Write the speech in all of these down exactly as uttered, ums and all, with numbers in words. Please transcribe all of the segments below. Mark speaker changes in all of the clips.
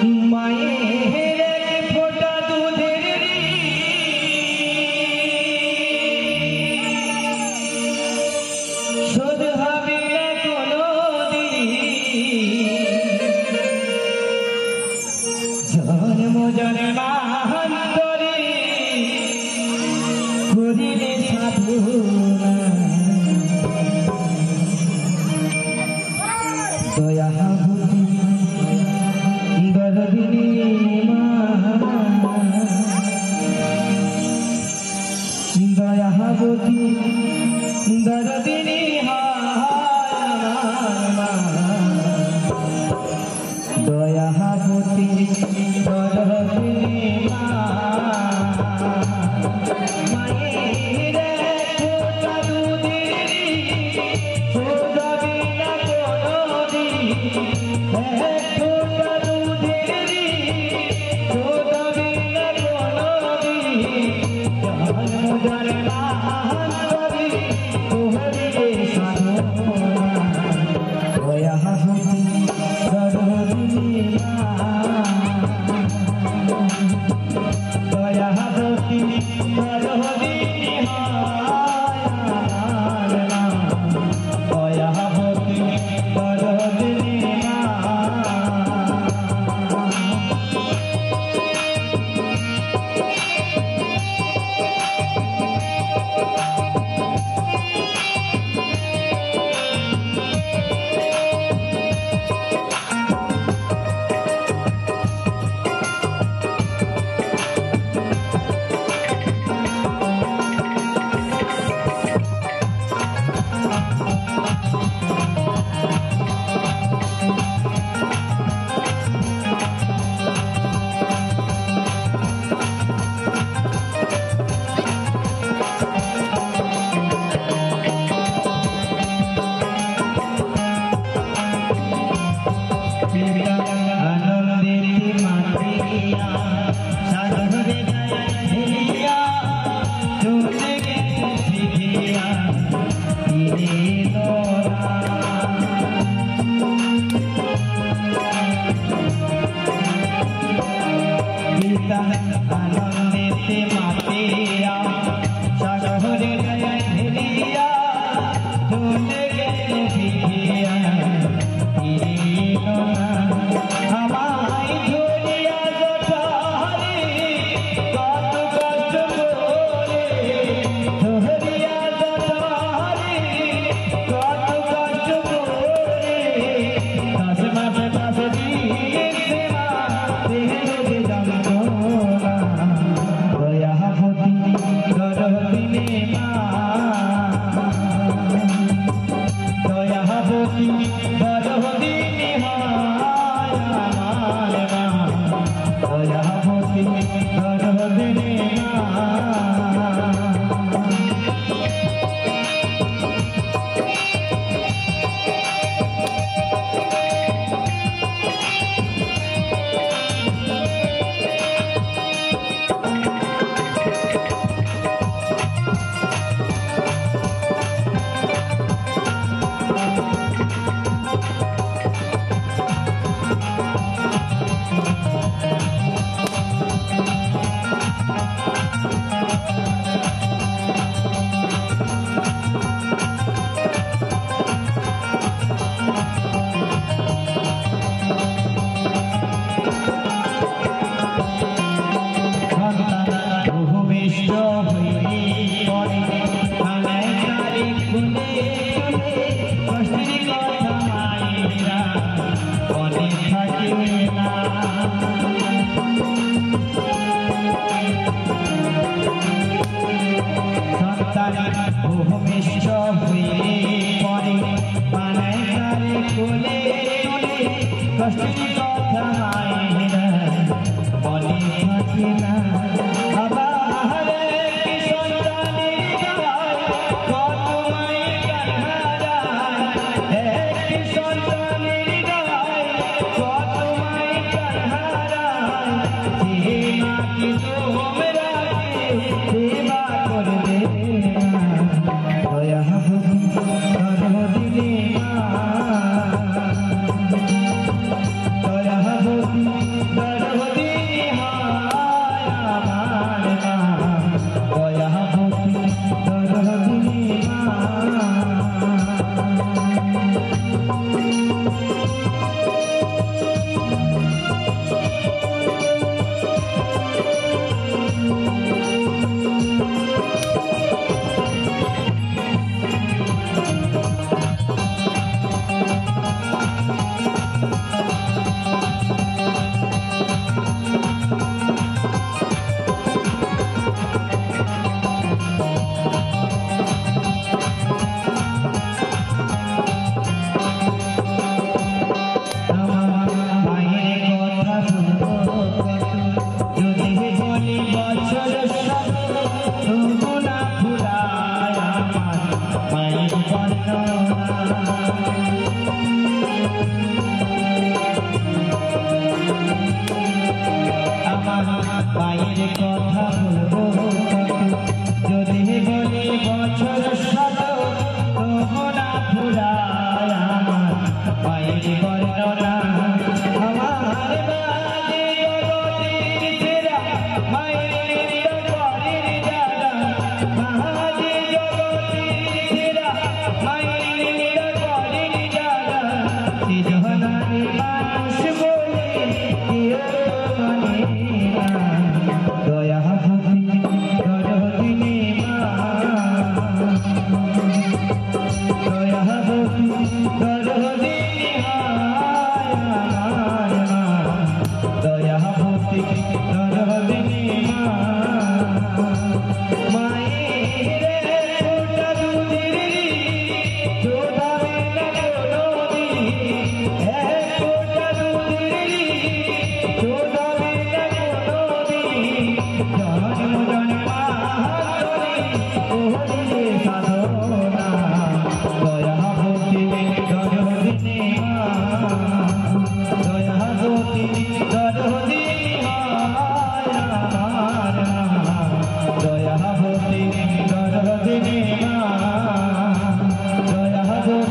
Speaker 1: মায়ের এক ফোঁটা দুধের শোধ হবে না কোনোদিন। জন্ম জন্মান্তরে করিলে সাধনা দয়া দরদিনী মা দয়াবতী দরদিনী দয়াবতী দরদিনী মা মায়ের ফোঁটা দুধের শোধ হবে না আনন্দেতে মাতিয়া শহরে যায় ফিরিয়া চলে গেছে ফিরিয়া ফিরিল না আমায় ধরিয়া জটারে কত কষ্ট করে ধরিয়া জটারে কত কষ্ট করে দশ মাস দশ দিন সেবা দেহে যন্ত্রণা দয়াবতী দরদিনী মা দয়াবতী দরদিনী আমার মা দয়াবতী দরদিনী মা কষ্টের কথা মায়েরা বলে থাকে না আবার কি সন্তানের গায় কত মায়ের কান্নারায় এক সন্তানের গায় কত মায়ের কান্নারায় যে মাকে তোমরা সেবা করবে দয়াবতী দরদিনী মা দয়াবতী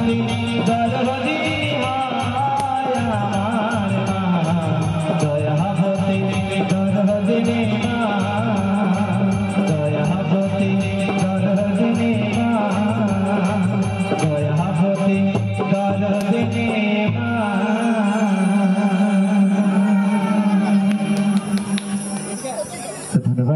Speaker 1: তুমি দরদি